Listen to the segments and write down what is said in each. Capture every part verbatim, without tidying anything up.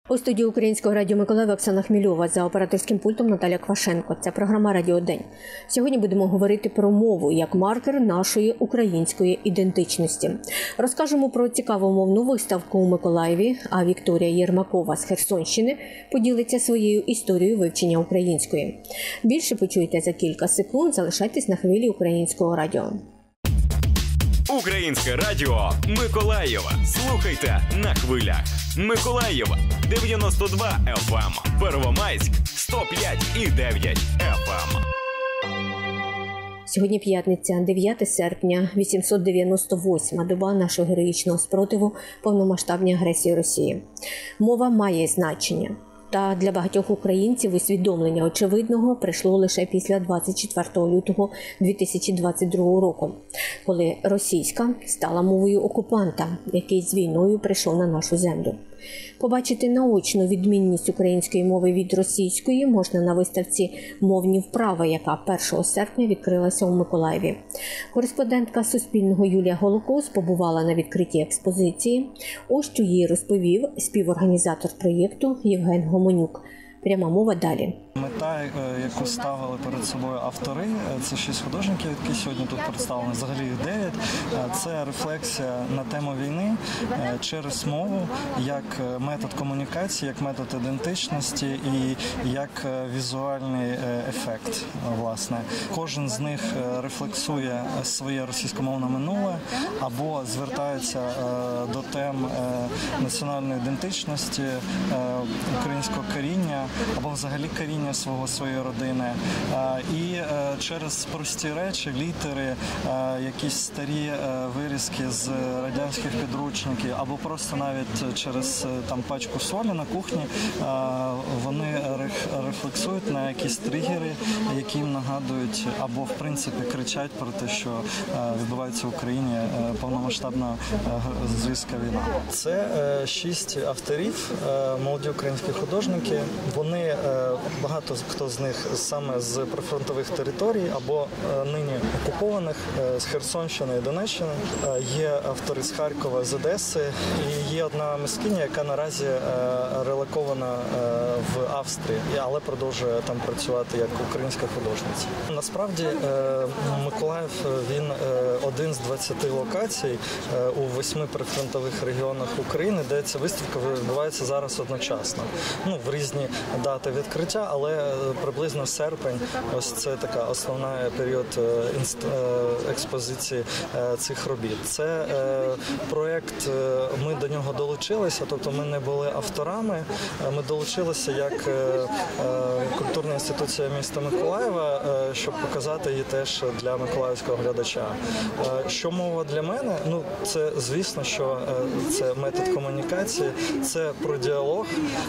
У студії Українського радіо Миколаєва Оксана Хмільова, за операторським пультом Наталя Квашенко. Це програма «Радіо День». Сьогодні будемо говорити про мову як маркер нашої української ідентичності. Розкажемо про цікаву мовну виставку у Миколаєві, а Вікторія Єрмакова з Херсонщини поділиться своєю історією вивчення української. Більше почуєте за кілька секунд, залишайтесь на хвилі Українського радіо. Українське радіо Миколаєва. Слухайте на хвилях. Миколаєва дев'яносто два еф ем, Первомайськ сто п'ять і дев'ять еф ем. Сьогодні п'ятниця, дев'яте серпня, вісімсот дев'яносто восьма доба нашого героїчного спротиву повномасштабній агресії Росії. Мова має значення. Та для багатьох українців усвідомлення очевидного прийшло лише після двадцять четвертого лютого дві тисячі двадцять другого року, коли російська стала мовою окупанта, який з війною прийшов на нашу землю. Побачити наочну відмінність української мови від російської можна на виставці «Мовні вправи», яка першого серпня відкрилася у Миколаєві. Кореспондентка Суспільного Юлія Голокос побувала на відкритій експозиції. Ось що їй розповів співорганізатор проєкту Євген Гомонюк. Пряма мова далі. Мета, яку ставили перед собою автори, це шість художників, які сьогодні тут представлені, взагалі їх дев'ять. Це рефлексія на тему війни через мову, як метод комунікації, як метод ідентичності і як візуальний ефект, власне. Кожен з них рефлексує своє російськомовне минуле або звертається до тем національної ідентичності, українського коріння, або взагалі коріння свого, своєї родини. І через прості речі, літери, якісь старі вирізки з радянських підручників, або просто навіть через там пачку солі на кухні, вони рефлексують на якісь тригери, які їм нагадують, або в принципі кричать про те, що відбувається в Україні повномасштабна звістка війна. Це шість авторів, молоді українські художники. Вони, багато хто з них саме з прифронтових територій або нині окупованих, з Херсонщини і Донеччини. Є автори з Харкова, з Одеси і є одна мисткиня, яка наразі релокована в Австрії, але продовжує там працювати як українська художниця. Насправді Миколаїв, він один з двадцяти локацій у восьми прифронтових регіонах України, де ця виставка відбувається зараз одночасно. Ну, в різні дати відкриття, але приблизно серпень, ось це така основна період експозиції цих робіт. Це проєкт, ми до нього долучилися, тобто ми не були авторами, ми долучилися як культурна інституція міста Миколаєва, щоб показати її теж для миколаївського глядача. Що мова для мене? Ну, це, звісно, що це метод комунікації, це про діалог,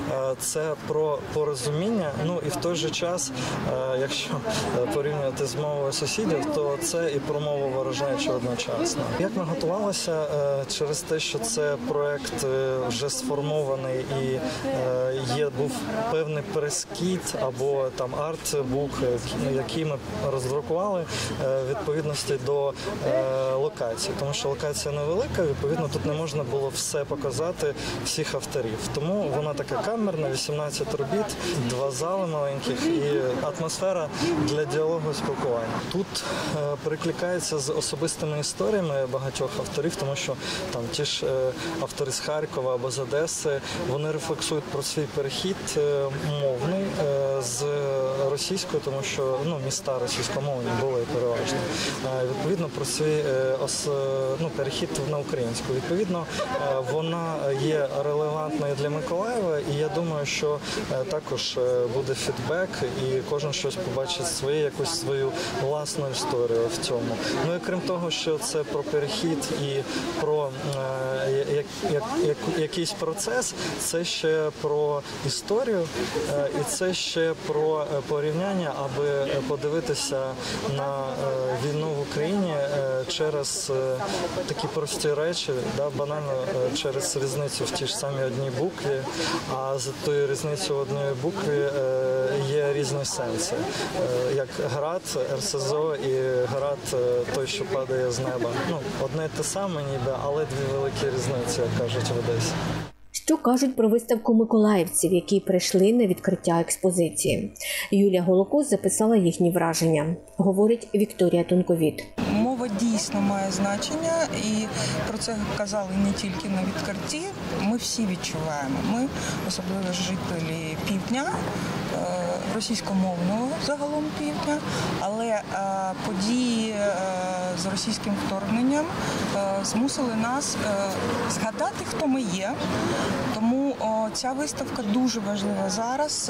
це про порозуміння, ну і в той же час, якщо порівнювати з мовою сусідів, то це і про мову ворожнечу одночасно. Як ми готувалися? Через те, що це проєкт вже сформований і є, був певний прес-кіт або там арт-бук, який ми роздрукували в відповідності до локації. Тому що локація невелика, відповідно, тут не можна було все показати, всіх авторів. Тому вона така камерна, вісімнадцять робіт, два зали маленьких і атмосфера для діалогу і спілкування. Тут е, перекликається з особистими історіями багатьох авторів, тому що там ті ж е, автори з Харкова або з Одеси, вони рефлексують про свій перехід е, мовний е, з російської, тому що ну, міста російськомовні були переважно. Е, відповідно, про свій е, ос, ну, перехід на українську. Відповідно, е, вона є релевантною для Миколаєва, і я думаю, що е, також буде фідбек і кожен щось побачить своє, якусь свою власну історію в цьому. Ну і крім того, що це про перехід і про е, як, як, як, якийсь процес, це ще про історію е, і це ще про порівняння, аби подивитися на е, війну в Україні е, через е, такі прості речі, да, банально е, через різницю в тій ж самій одній букві, а за тою різницею одної букви є різні сенси. Як град, РСЗО і град той, що падає з неба. Ну, одне те саме ніби, але дві великі різниці, як кажуть в Одесі. Що кажуть про виставку миколаївців, які прийшли на відкриття експозиції? Юлія Голокос записала їхні враження, говорить Вікторія Тонковіт. Мова дійсно має значення, і про це казали не тільки на відкритті. Ми всі відчуваємо. Ми, особливо жителі півдня, російськомовного загалом півдня, але події з російським вторгненням змусили нас згадати, хто ми є. Тому ця виставка дуже важлива зараз.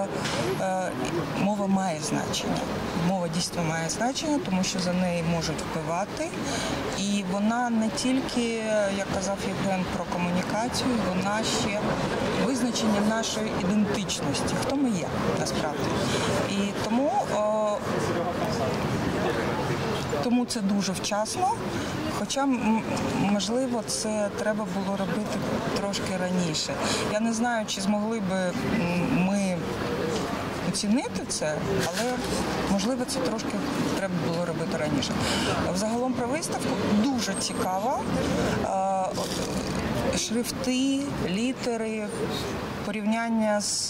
Мова має значення. Мова дійсно має значення, тому що за неї можуть вбивати. І вона не тільки, як казав Євген, про комунікацію, вона ще визначення нашої ідентичності, хто ми є насправді. І тому, о, тому це дуже вчасно, хоча, можливо, це треба було робити трошки раніше. Я не знаю, чи змогли би ми оцінити це, але, можливо, це трошки треба було робити раніше. Взагалом про виставку дуже цікава. Шрифти, літери, порівняння з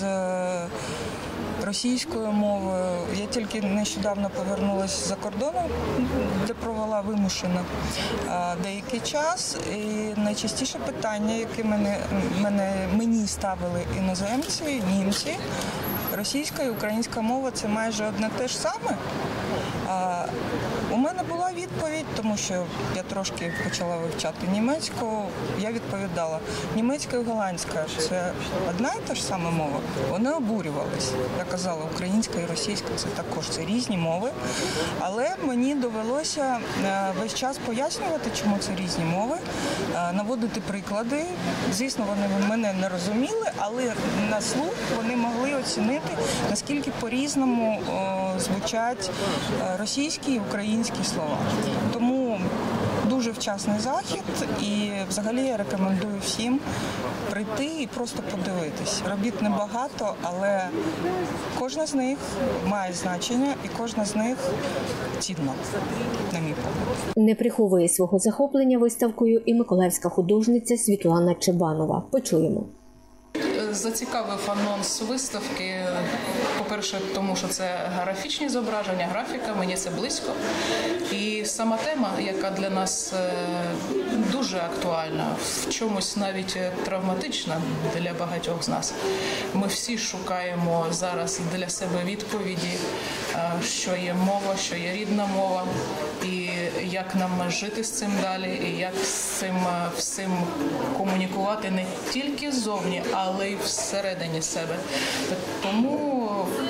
російською мовою. Я тільки нещодавно повернулася за кордону, де провела вимушено деякий час. І найчастіше питання, яке мене, мене, мені ставили іноземці, німці, російська і українська мова – це майже одне те ж саме. А у мене була відповідь, тому що я трошки почала вивчати німецьку. Я відповідала, німецька і голландська – це одна і та ж сама мова. Вони обурювались. Я казала, українська і російська – це також це різні мови. Але мені довелося весь час пояснювати, чому це різні мови, наводити приклади. Звісно, вони мене не розуміли, але на слух вони могли оцінити, наскільки по-різному звучать російські і українські слова. Тому дуже вчасний захід, і взагалі я рекомендую всім прийти і просто подивитись. Робіт небагато, але кожна з них має значення і кожна з них цінна, на мій погляд. Не приховує свого захоплення виставкою і миколаївська художниця Світлана Чебанова. Почуємо. Зацікавив анонс виставки, по-перше, тому що це графічні зображення, графіка, мені це близько. І сама тема, яка для нас дуже актуальна, в чомусь навіть травматична для багатьох з нас. Ми всі шукаємо зараз для себе відповіді, що є мова, що є рідна мова, і як нам жити з цим далі, і як з цим всім комунікувати не тільки ззовні, але й всередині себе. Тому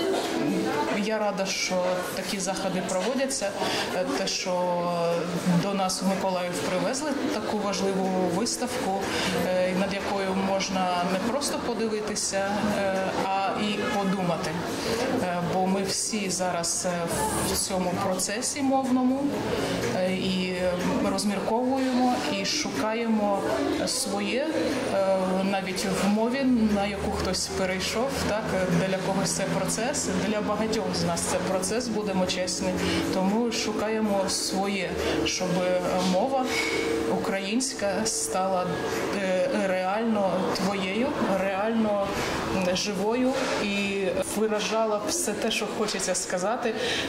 я рада, що такі заходи проводяться, те, що до нас в Миколаїв привезли таку важливу виставку, над якою можна не просто подивитися, а і подумати. Бо ми всі зараз в цьому процесі мовному і розмірковуємо, і шукаємо своє, навіть в мові, на яку хтось перейшов, так, для когось це процес, для багатьох з нас це процес, будемо чесні, тому шукаємо своє, щоб мова українська стала реально твоєю, реально живою і виражала все те, що хочеться сказати,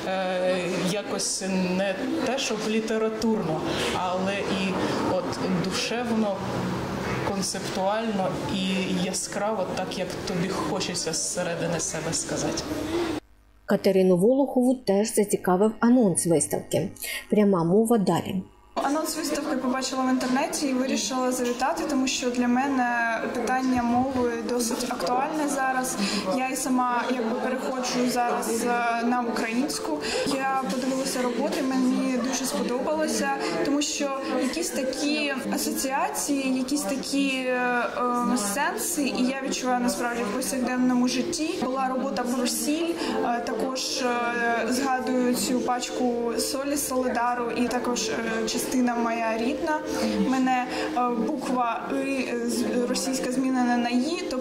якось не те, щоб літературно, але і от душевно, концептуально і яскраво, так як тобі хочеться зсередини себе сказати. Катерину Волохову теж зацікавив анонс виставки. Пряма мова далі. Анонс виставки побачила в інтернеті і вирішила завітати, тому що для мене питання мови досить актуальне зараз. Я і сама якби переходжу зараз на українську. Я подивилася роботи, мені дуже сподобалося, тому що якісь такі асоціації, якісь такі е, сенси, і я відчуваю насправді в повсякденному житті. Була робота про сіль, е, також е, згадую цю пачку солі з Солидару, і також е, частина моя рідна. Мене буква «и» російська змінена на «ї», тобто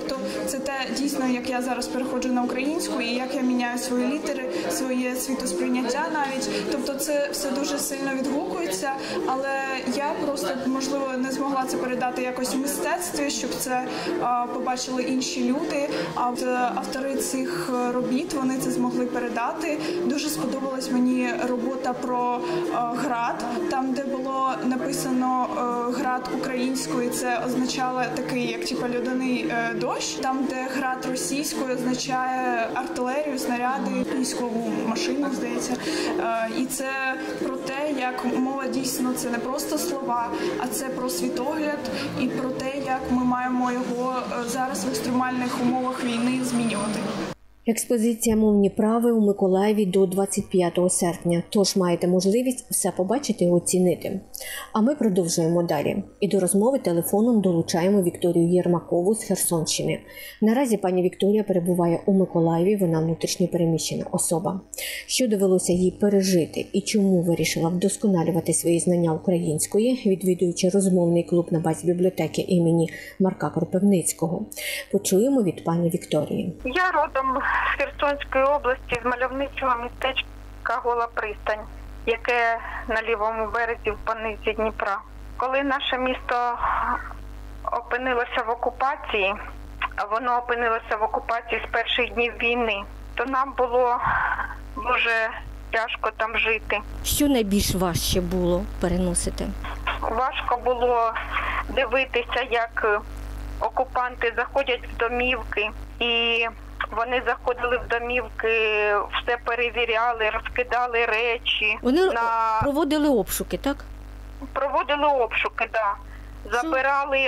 Тобто це те дійсно, як я зараз переходжу на українську і як я міняю свої літери, своє світосприйняття навіть. Тобто це все дуже сильно відгукується, але я просто, можливо, не змогла це передати якось в мистецтві, щоб це а, побачили інші люди. А от автори цих робіт, вони це змогли передати. Дуже сподобалась мені робота про а, град, там, де було написано а, град українською, це означало такий, як типу, льодяний а, дощ. Там, де град російською означає артилерію, снаряди, військову машину, здається. А, і це про те, як мова дійсно це не просто слова, а це про світогляд і про те, як ми маємо його зараз в екстремальних умовах війни змінювати. Експозиція «Мовні прави» у Миколаєві до двадцять п'ятого серпня, тож маєте можливість все побачити і оцінити. А ми продовжуємо далі. І до розмови телефоном долучаємо Вікторію Єрмакову з Херсонщини. Наразі пані Вікторія перебуває у Миколаєві, вона внутрішньо переміщена особа. Що довелося їй пережити і чому вирішила вдосконалювати свої знання української, відвідуючи розмовний клуб на базі бібліотеки імені Марка Кропивницького, почуємо від пані Вікторії. Я родом з Херсонської області, з мальовничого містечка Гола Пристань, яке на лівому березі в понизі Дніпра. Коли наше місто опинилося в окупації, а воно опинилося в окупації з перших днів війни, то нам було дуже тяжко там жити. Що найбільш важче було переносити? Важко було дивитися, як окупанти заходять в домівки, і вони заходили в домівки, все перевіряли, розкидали речі. Вони на... проводили обшуки, так? Проводили обшуки, так. Да. Забирали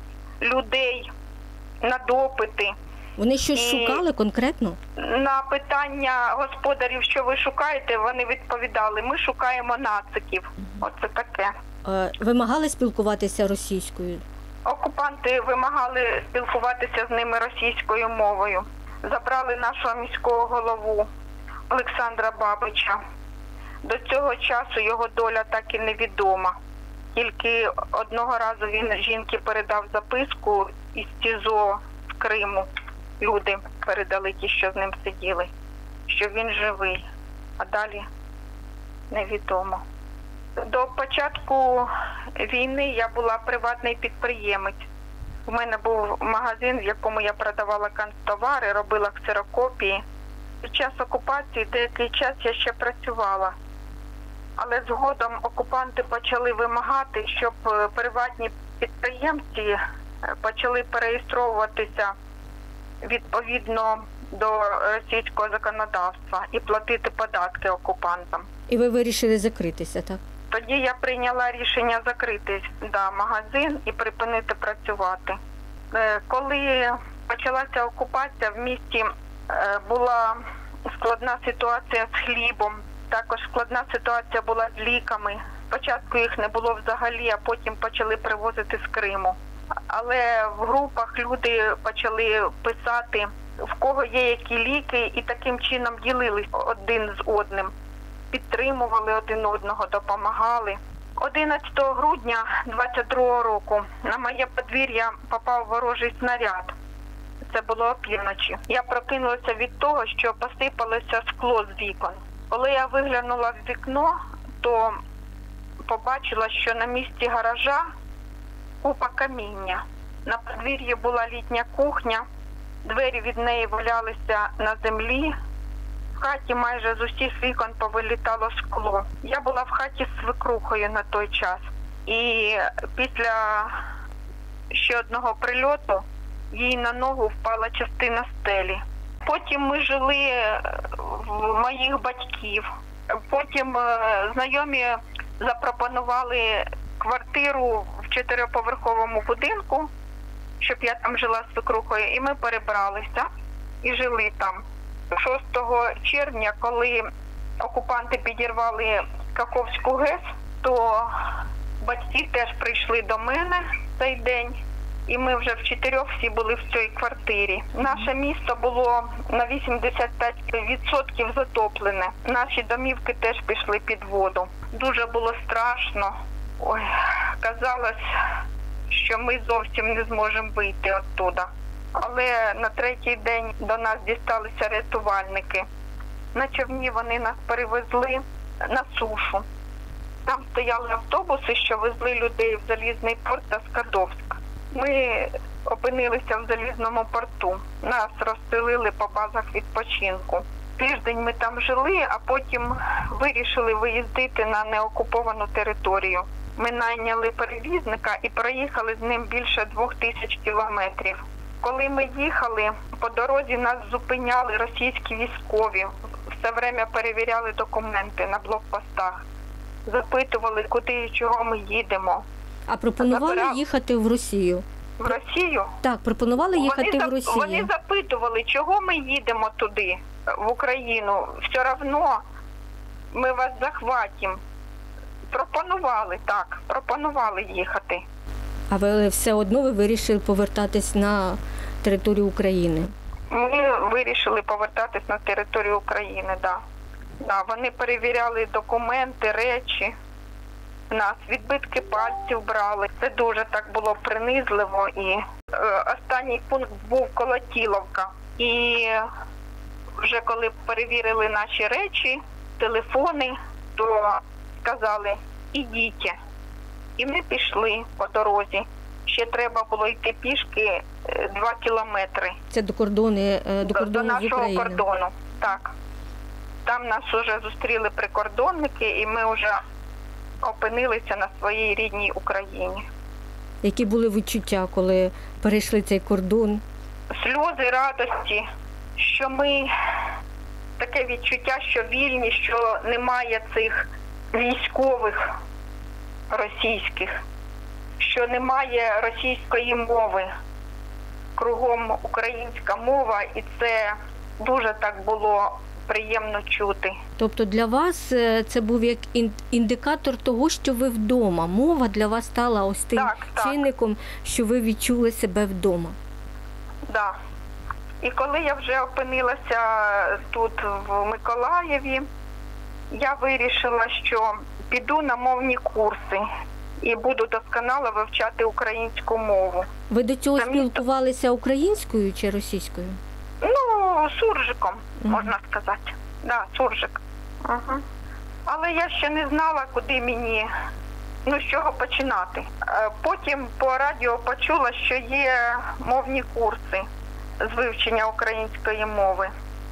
людей на допити. Вони щось І шукали конкретно? На питання господарів, що ви шукаєте, вони відповідали, ми шукаємо нациків. Оце таке. Вимагали спілкуватися російською? Окупанти вимагали спілкуватися з ними російською мовою. Забрали нашого міського голову Олександра Бабича. До цього часу його доля так і невідома. Тільки одного разу він жінці передав записку із СІЗО з Криму. Люди передали ті, що з ним сиділи, що він живий, а далі невідомо. До початку війни я була приватний підприємець. У мене був магазин, в якому я продавала канцтовари, робила ксерокопії. Під час окупації деякий час я ще працювала. Але згодом окупанти почали вимагати, щоб приватні підприємці почали переєстровуватися відповідно до російського законодавства і платити податки окупантам. І ви вирішили закритися, так? Тоді я прийняла рішення закрити да, магазин і припинити працювати. Коли почалася окупація, в місті була складна ситуація з хлібом, також складна ситуація була з ліками. Спочатку їх не було взагалі, а потім почали привозити з Криму. Але в групах люди почали писати, в кого є які ліки, і таким чином ділились один з одним. Підтримували один одного, допомагали. одинадцятого грудня двадцять другого року на моє подвір'я попав ворожий снаряд. Це було опівночі. Я прокинулася від того, що посипалося скло з вікон. Коли я виглянула в вікно, то побачила, що на місці гаража купа каміння. На подвір'ї була літня кухня, двері від неї валялися на землі. В хаті майже з усіх вікон повилітало скло. Я була в хаті з свекрухою на той час. І після ще одного прильоту їй на ногу впала частина стелі. Потім ми жили в моїх батьків. Потім знайомі запропонували квартиру в чотириповерховому будинку, щоб я там жила з свекрухою. І ми перебралися і жили там. шостого червня, коли окупанти підірвали Каховську ГЕС, то батьки теж прийшли до мене в цей день. І ми вже в чотирьох всі були в цій квартирі. Наше місто було на вісімдесят п'ять відсотків затоплене. Наші домівки теж пішли під воду. Дуже було страшно. Ой, казалось, що ми зовсім не зможемо вийти оттуда. Але на третій день до нас дісталися рятувальники. На човні вони нас перевезли на сушу. Там стояли автобуси, що везли людей в Залізний порт та Скадовськ. Ми опинилися в Залізному порту. Нас розселили по базах відпочинку. Тиждень ми там жили, а потім вирішили виїздити на неокуповану територію. Ми найняли перевізника і проїхали з ним більше двох тисяч кілометрів. Коли ми їхали, по дорозі нас зупиняли російські військові. Все время перевіряли документи на блокпостах. Запитували, куди і чого ми їдемо. А пропонували Забирав... їхати в Росію? В Росію? Так, пропонували їхати вони, в Росію. Вони запитували, чого ми їдемо туди, в Україну. Все одно ми вас захватимо. Пропонували, так, пропонували їхати. А ви все одно ви вирішили повертатись на територію України? Ми вирішили повертатись на територію України, так. Да. Да, вони перевіряли документи, речі. Нас відбитки пальців брали. Це дуже так було принизливо. І е, останній пункт був Колотіловка. І вже коли перевірили наші речі, телефони, то сказали, ідіть. І ми пішли по дорозі. Ще треба було йти пішки два кілометри. Це до кордону, до кордону до нашого з Україною. кордону, так. Там нас вже зустріли прикордонники, і ми вже опинилися на своїй рідній Україні. Які були відчуття, коли перейшли цей кордон? Сльози радості, що ми, таке відчуття, що вільні, що немає цих військових російських, що немає російської мови, кругом українська мова, і це дуже так було приємно чути. Тобто для вас це був як індикатор того, що ви вдома. Мова для вас стала ось тим так, чинником, так. що ви відчули себе вдома. Так. Да. І коли я вже опинилася тут, в Миколаєві, я вирішила, що піду на мовні курси і буду досконало вивчати українську мову. Ви до цього Це спілкувалися місто... українською чи російською? Ну, суржиком, угу. можна сказати. Да, суржик. Угу. Але я ще не знала, куди мені, ну, з чого починати. Потім по радіо почула, що є мовні курси з вивчення української мови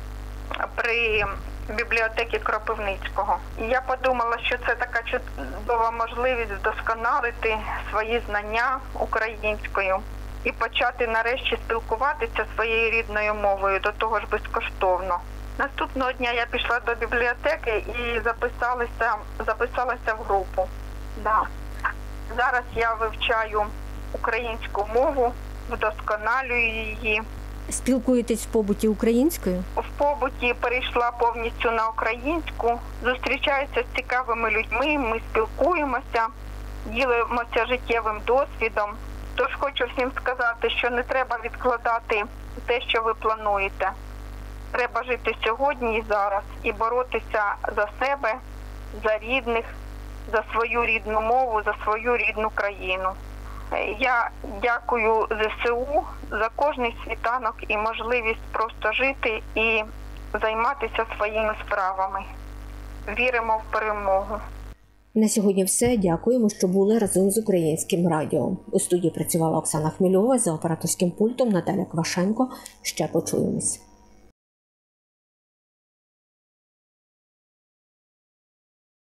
при бібліотеці Кропивницького. І я подумала, що це така чудова можливість вдосконалити свої знання українською і почати нарешті спілкуватися своєю рідною мовою, до того ж безкоштовно. Наступного дня я пішла до бібліотеки і записалася, записалася в групу. Да. Зараз я вивчаю українську мову, вдосконалюю її. Спілкуєтесь в побуті українською? В побуті перейшла повністю на українську, зустрічаюся з цікавими людьми, ми спілкуємося, ділимося життєвим досвідом. Тож хочу всім сказати, що не треба відкладати те, що ви плануєте. Треба жити сьогодні і зараз і боротися за себе, за рідних, за свою рідну мову, за свою рідну країну. Я дякую ЗСУ за кожний світанок і можливість просто жити і займатися своїми справами. Віримо в перемогу. На сьогодні все. Дякуємо, що були разом з Українським радіо. У студії працювала Оксана Хмільова, за операторським пультом Наталя Квашенко. Ще почуємось.